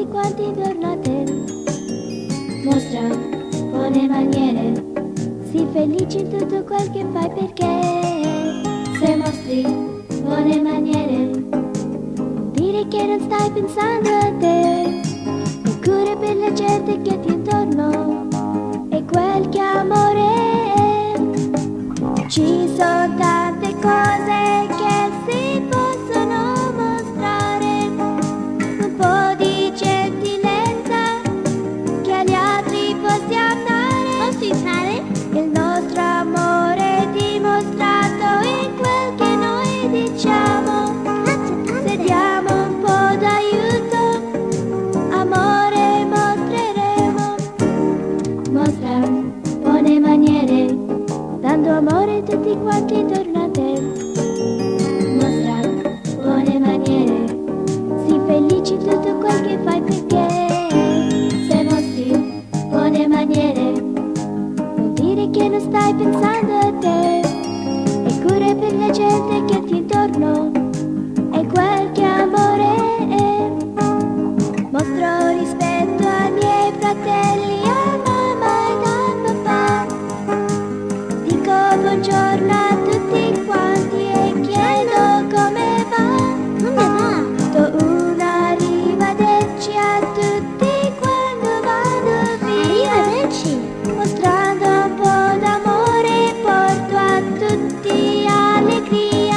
tutti quanti intorno a te. Mostra buone maniere, sii felice in tutto quel che fai, perché se mostri buone maniere vuol dire che non stai pensando a te. E cura per la gente che ti è intorno è quel che amore è. Ci sono tante cose che si possono mostrare, un po' di gentilezza che agli altri possiamo dare. Il nostro amore è dimostrato in quel che noi diciamo. Se diamo un po' d'aiuto, amore mostreremo. Mostra buone maniere, dando amore a tutti quanti intorno a te. Mostra buone maniere, sii felice in tutto quel che fai, perché se mostri buone maniere vuol dire che non stai pensando a te. E cura per la gente che ti intorno è quel che amore è. Mostro rispetto ai miei fratelli, a mamma e a papà. Dico buongiorno a tutti quanti e chiedo come va. Do un arrivederci a tutti quando vado via. Mostrando un po' d'amore porto a tutti allegria.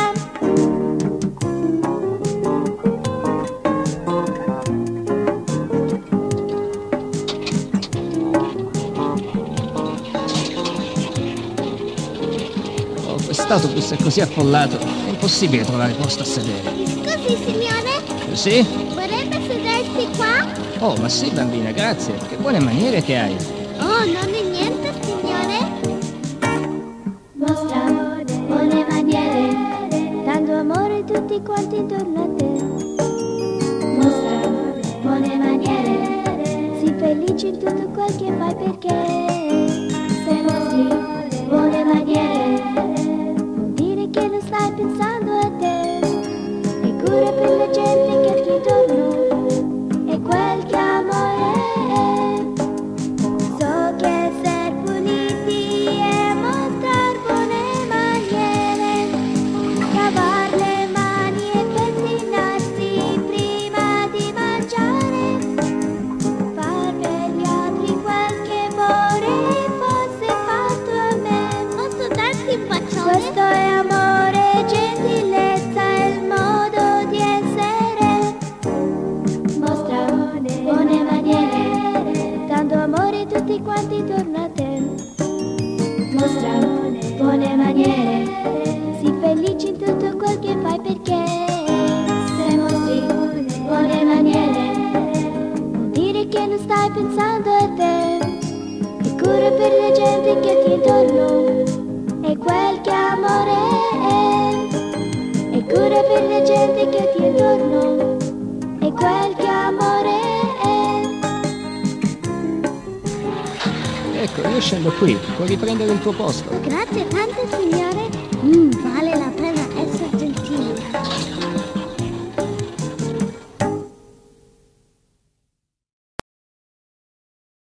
Oh, quest'autobus è così affollato, è impossibile trovare posto a sedere. Scusi, signore, Sì? vorrebbe sedersi qua? Oh, ma sì, bambina, grazie. Che buone maniere che hai. Oh, non è niente, signore. Mostra buone maniere, dando amore a tutti quanti intorno a te. Mostra buone maniere, sii felice in tutto quel che fai, perché se mostri buone maniere vuol dire che non stai pensando a te. E cura per la gente che ti intorno è quel che amore è. So che essere puliti e mostrar buone maniere, lavar le mani e pettinarsi prima di mangiare, far per gli altri quel che vorrei fosse fatto a me. Posso darti un bacione? Questo è amore, gentilezza, è il modo di essere. Mostra buone maniere, dando amore a tutti quanti intorno a te. Mostra buone maniere, sii felice in tutto quel che fai, perché se mostri buone maniere vuol dire che non stai pensando a te. E cura per la gente che ti intorno è quel che amore è. E cura per la gente che ti intorno è quel che amore è. Ecco, io scendo qui, puoi riprendere il tuo posto. Grazie tante, signore. Vale